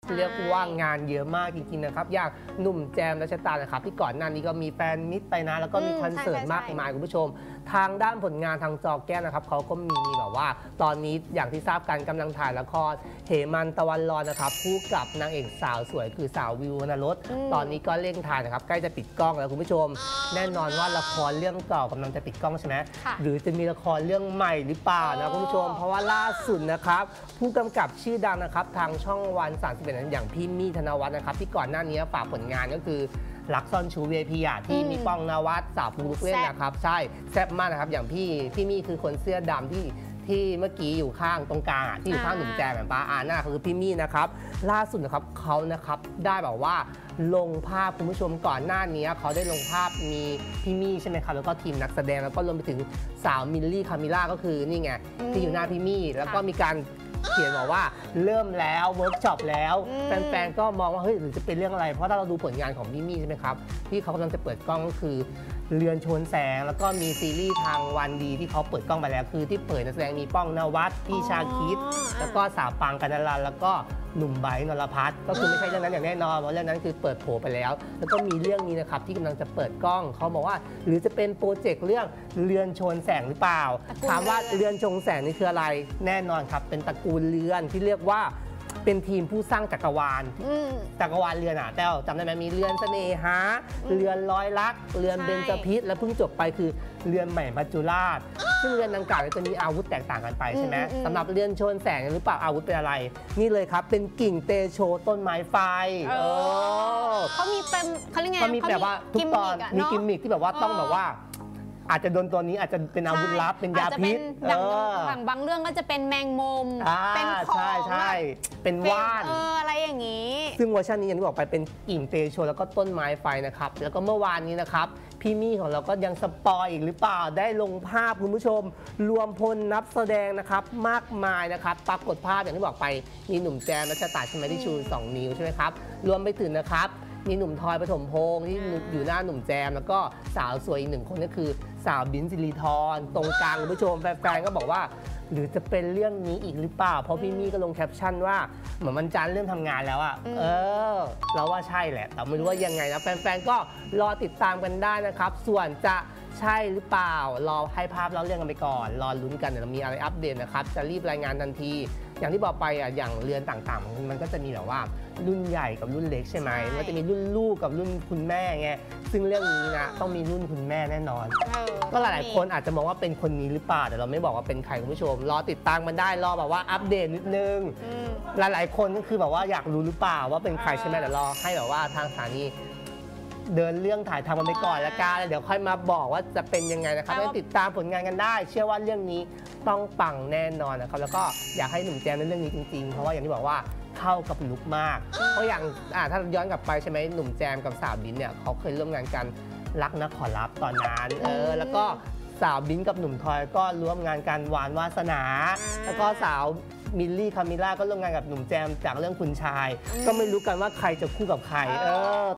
เรียกว่างานเยอะมากจริงๆนะครับอย่างหนุ่มแจมรัชตานะครับที่ก่อนหน้านี้ก็มีแฟนมิตรไปนะแล้วก็มีคอนเสิร์ตมากมายคุณผู้ชมทางด้านผลงานทางจอแก้วนะครับเขาก็มีแบบว่าตอนนี้อย่างที่ทราบกันกำลังถ่ายละครเหมันตะวันรอนนะครับคู่กับนางเอกสาวสวยคือสาววิววรรณรสตอนนี้ก็เร่งถ่ายนะครับใกล้จะปิดกล้องแล้วคุณผู้ชมแน่นอนว่าละครเรื่องเก่ากำลังจะปิดกล้องใช่ไหมหรือจะมีละครเรื่องใหม่หรือเปล่านะคุณผู้ชมเพราะว่าล่าสุดนะครับผู้กำกับชื่อดังนะครับทางช่องวัน31นั้นอย่างพี่มี่ธนวัฒน์นะครับที่ก่อนหน้านี้ฝากผลงานก็คือรักซ่อนชู VIP ที่มีป้องนวัดสาวปุ๊กลุกเล่นนะครับใช่แซ่บมากนะครับอย่างพี่มี่คือคนเสื้อดำที่เมื่อกี้อยู่ข้างตรงกลางที่อยู่ข้างหนุ่มแจมแบบป้าหน้าคือพี่มี่นะครับล่าสุดนะครับเขานะครับได้แบบว่าลงภาพคุณผู้ชมก่อนหน้านี้เขาได้ลงภาพมีพี่มี่ใช่ไหมครับแล้วก็ทีมนักแสดงแล้วก็รวมไปถึงสาวมิลลี่คามิล่าก็คือนี่ไงที่อยู่หน้าพี่มี่แล้วก็มีการเขียนบอกว่าเริ่มแล้วเวิร์กช็อปแล้วแฟนๆก็มองว่าเฮ้ยหรือจะเป็นเรื่องอะไรเพราะถ้าเราดูผลงานของพี่มี่ใช่ไหมครับที่เขากำลังจะเปิดกล้องก็คือเรือนชนแสงแล้วก็มีซีรีส์ทางวันดีที่เขาเปิดกล้องไปแล้วคือที่เปิดนักแสดงมีป้องนวัดพี่ชาคิดแล้วก็สาวปางกันนันแล้วก็หนุ่มไบร์ทนรพัฒน์ก็คือไม่ใช่เรื่องนั้นอย่างแน่นอนเพราะเรื่องนั้นคือเปิดโผไปแล้วแล้วก็มีเรื่องนี้นะครับที่กำลังจะเปิดกล้องเขาบอกว่าหรือจะเป็นโปรเจกต์เรื่องเรือนชนแสงหรือเปล่าถามว่าเรือนชนแสงนี่คืออะไรแน่นอนครับเป็นตระกูลเรือนที่เรียกว่าเป็นทีมผู้สร้างจักรวาลเรือนแต้วจำได้ไหมมีเรือนเสน่หาเรือนร้อยลักษณ์เรือนเบญจพิตรและเพิ่งจบไปคือเรือนใหม่มัจจุราชซึ่งเรือนดังกล่าวจะมีอาวุธแตกต่างกันไปใช่ไหมสำหรับเรือนชนแสงหรือเปล่าอาวุธเป็นอะไรนี่เลยครับเป็นกิ่งเตโชต้นไม้ไฟเขามีเป็นเขาเรียกไงเขามีแบบว่าทุกตอนมีกิมมิคที่แบบว่าต้องแบบว่าอาจจะโดนตัวนี้อาจจะเป็นอาวุธลับเป็นยาพิษบางเรื่องก็จะเป็นแมงมุมเป็นของใช่เป็นว่านอะไรอย่างนี้ซึ่งเวอร์ชันนี้อย่างที่บอกไปเป็นกิ่งเตโชแล้วก็ต้นไม้ไฟนะครับแล้วก็เมื่อวานนี้นะครับพี่มี่ของเราก็ยังสปอยอีกหรือเปล่าได้ลงภาพคุณผู้ชมรวมพลนักแสดงนะครับมากมายนะครับปรากฏภาพอย่างที่บอกไปมีหนุ่มแจมรัชตาใช่ไหมที่ชู2 นิ้วใช่ไหมครับรวมไปถึงนะครับมีหนุ่มทอยปฐมพงษ์ที่อยู่หน้าหนุ่มแจมแล้วก็สาวสวยอีก1 คนก็คือสาวบินซิริธรตรงกลางคุณผู้ชมแฟนๆก็บอกว่าหรือจะเป็นเรื่องนี้อีกหรือเปล่าเพราะพี่มี่ก็ลงแคปชั่นว่าเหมือนวันจันทร์เริ่มทำงานแล้วอะเราว่าใช่แหละแต่ไม่รู้ว่ายังไงนะแฟนๆก็รอติดตามกันได้นะครับส่วนจะใช่หรือเปล่ารอให้ภาพเล่าเรื่องกันไปก่อนรอลุ้นกันเดี๋ยวมีอะไรอัปเดตนะครับจะรีบรายงานทันทีอย่างที่บอกไปอ่ะอย่างเรือนต่างๆมันก็จะมีแบบว่ารุ่นใหญ่กับรุ่นเล็กใช่ไหมมันจะมีรุ่นลูกกับรุ่นคุณแม่ไงซึ่งเรื่องนี้นะต้องมีรุ่นคุณแม่แน่นอนก็หลายๆคนอาจจะมองว่าเป็นคนนี้หรือเปล่าแต่เราไม่บอกว่าเป็นใครคุณผู้ชมรอติดตามมันได้รอแบบว่าอัปเดตนิดนึงหลายๆคนก็คือแบบว่าอยากรู้หรือเปล่าว่าเป็นใครใช่ไหมแต่รอให้แบบว่าทางสถานีเดินเรื่องถ่ายทำมันไปก่อนแล้วกันเดี๋ยวค่อยมาบอกว่าจะเป็นยังไงนะครับให้ติดตามผลงานกันได้เชื่อว่าเรื่องนี้ต้องปังแน่นอนนะครับแล้วก็อยากให้หนุ่มแจมในเรื่องนี้จริงๆเพราะว่าอย่างที่บอกว่าเข้ากับลุคมากเพราะอย่างถ้าย้อนกลับไปใช่ไหมหนุ่มแจมกับสาวบินเนี่ยเขาเคยร่วมงานกันรักนะขอรับตอนนั้นแล้วก็สาวบินกับหนุ่มทอยก็ร่วมงานกันหวานวาสนาแล้วก็สาวมิลลี่คามิล่าก็ร่วมงานกับหนุ่มแจมจากเรื่องคุณชายก็ไม่รู้กันว่าใครจะคู่กับใคร